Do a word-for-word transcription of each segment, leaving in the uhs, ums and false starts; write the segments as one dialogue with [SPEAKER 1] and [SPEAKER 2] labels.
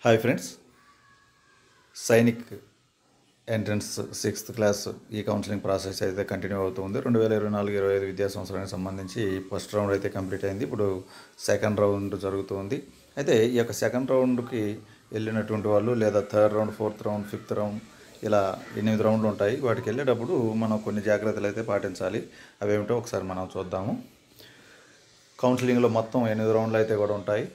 [SPEAKER 1] Hi friends, Sainik entrance sixth class ఈ counselling process అయితే continue అవుతుంది. రెండు వేల ఇరవై నాలుగు ఇరవై ఐదు విద్యా సంవత్సరానికి సంబంధించి ఫస్ట్ రౌండ్ అయితే కంప్లీట్ అయింది. ఇప్పుడు సెకండ్ రౌండ్ జరుగుతుంది. అయితే ఈ యొక్క సెకండ్ రౌండ్కి వెళ్ళినటువంటి వాళ్ళు లేదా third round, fourth round, fifth round ఇలా ఎనిమిది రౌండ్లు ఉంటాయి. వాటికి వెళ్ళేటప్పుడు మనం కొన్ని జాగ్రత్తలు అయితే పాటించాలి. అవేమిటో ఒకసారి మనం చూద్దాము. కౌన్సిలింగ్లో మొత్తం ఎనిమిది రౌండ్లు అయితే కూడా ఉంటాయి.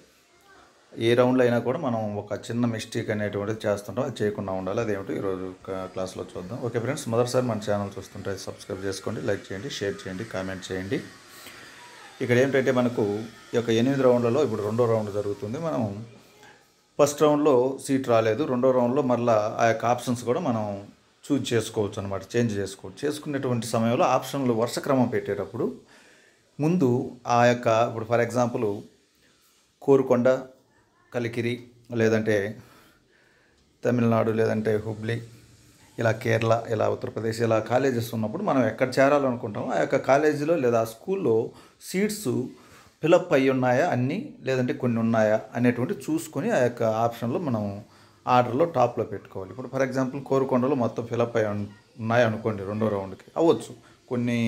[SPEAKER 1] ఏ రౌండ్లో అయినా కూడా మనం ఒక చిన్న మిస్టేక్ అనేటువంటిది చేస్తుంటాం. అది చేయకుండా ఉండాలి. అదేమిటో ఈరోజు క్లాస్లో చూద్దాం. ఓకే ఫ్రెండ్స్, మొదటిసారి మన ఛానల్ చూస్తుంటే సబ్స్క్రైబ్ చేసుకోండి, లైక్ చేయండి, షేర్ చేయండి, కామెంట్ చేయండి. ఇక్కడ ఏంటంటే మనకు ఈ యొక్క ఎనిమిది రౌండ్లలో ఇప్పుడు రెండో రౌండ్ జరుగుతుంది. మనం ఫస్ట్ రౌండ్లో సీట్ రాలేదు, రెండో రౌండ్లో మళ్ళీ ఆ యొక్క ఆప్షన్స్ కూడా మనం చూజ్ చేసుకోవచ్చు అనమాట, చేంజ్ చేసుకోవచ్చు. చేసుకునేటువంటి సమయంలో ఆప్షన్లు వరుస క్రమం పెట్టేటప్పుడు ముందు ఆ యొక్క ఇప్పుడు ఫర్ ఎగ్జాంపుల్ కోరుకొండ, కలికిరి, లేదంటే తమిళనాడు, లేదంటే హుబ్లీ, ఇలా కేరళ, ఇలా ఉత్తరప్రదేశ్, ఇలా కాలేజెస్ ఉన్నప్పుడు మనం ఎక్కడ చేరాలనుకుంటామో ఆ యొక్క కాలేజీలో లేదా స్కూల్లో సీట్స్ ఫిలప్ అయ్యి ఉన్నాయా అన్నీ, లేదంటే కొన్ని ఉన్నాయా అనేటువంటి చూసుకొని ఆ యొక్క ఆప్షన్లో మనం ఆర్డర్లో టాప్లో పెట్టుకోవాలి. ఇప్పుడు ఫర్ ఎగ్జాంపుల్ కోరుకొండలో మొత్తం ఫిలప్ అయ్యి ఉన్నాయి అనుకోండి, రెండో రౌండ్కి అవ్వచ్చు. కొన్ని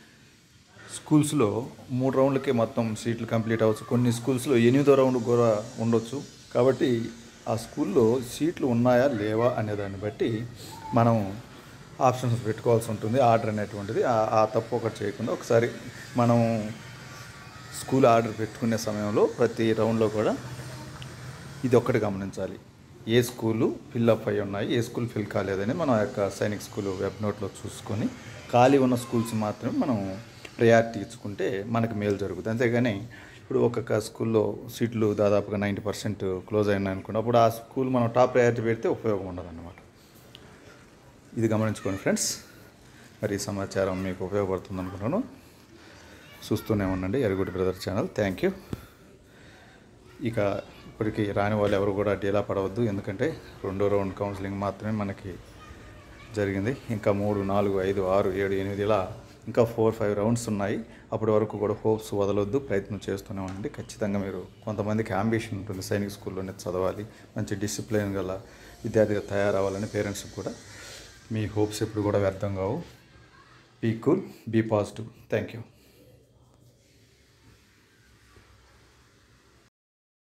[SPEAKER 1] స్కూల్స్లో మూడు రౌండ్లకే మొత్తం సీట్లు కంప్లీట్ అవ్వచ్చు. కొన్ని స్కూల్స్లో ఎనిమిదో రౌండ్ కూడా ఉండొచ్చు. కాబట్టి ఆ స్కూల్లో సీట్లు ఉన్నాయా లేవా అనే దాన్ని బట్టి మనం ఆప్షన్స్ పెట్టుకోవాల్సి ఉంటుంది. ఆర్డర్ అనేటువంటిది ఆ తప్పు ఒకటి చేయకుండా ఒకసారి మనం స్కూల్ ఆర్డర్ పెట్టుకునే సమయంలో ప్రతి రౌండ్లో కూడా ఇది ఒక్కటి గమనించాలి. ఏ స్కూలు ఫిల్అప్ అయి ఉన్నాయి, ఏ స్కూల్ ఫిల్ కాలేదని మనం ఆ యొక్క సైనిక్ స్కూల్ వెబ్ నోట్లో చూసుకొని ఖాళీ ఉన్న స్కూల్స్ మాత్రమే మనం ప్రయారిటీ ఇచ్చుకుంటే మనకు మేలు జరుగుతుంది. అంతేగాని ఇప్పుడు ఒక్కొక్క స్కూల్లో సీట్లు దాదాపుగా నైంటీ పర్సెంట్ క్లోజ్ అయినాయి అనుకోండి, అప్పుడు ఆ స్కూల్ మనం టాప్ ప్రయారిటీ పెడితే ఉపయోగం ఉండదు అన్నమాట. ఇది గమనించుకోండి ఫ్రెండ్స్. మరి ఈ సమాచారం మీకు ఉపయోగపడుతుంది అనుకుంటున్నాను. చూస్తూనే ఉండండి Eragudi brother channel. Thank you. ఇక ఇప్పటికీ రాని వాళ్ళు ఎవరు కూడా డీలా పడవద్దు, ఎందుకంటే రెండో రౌండ్ కౌన్సిలింగ్ మాత్రమే మనకి జరిగింది. ఇంకా మూడు, నాలుగు, ఐదు, ఆరు, ఏడు, ఎనిమిది ఇలా ఇంకా ఫోర్ ఫైవ్ రౌండ్స్ ఉన్నాయి. అప్పటి వరకు కూడా హోప్స్ వదలొద్దు, ప్రయత్నం చేస్తూనే ఉండండి. ఖచ్చితంగా మీరు కొంతమందికి అంబిషన్ ఉంటుంది సైనిక్ స్కూల్లోనే చదవాలి, మంచి డిసిప్లిన్ గల విద్యార్థిగా తయారవ్వాలని. పేరెంట్స్కి కూడా మీ హోప్స్ ఎప్పుడు కూడా వ్యర్థం కావు. Be cool, be positive. Thank you.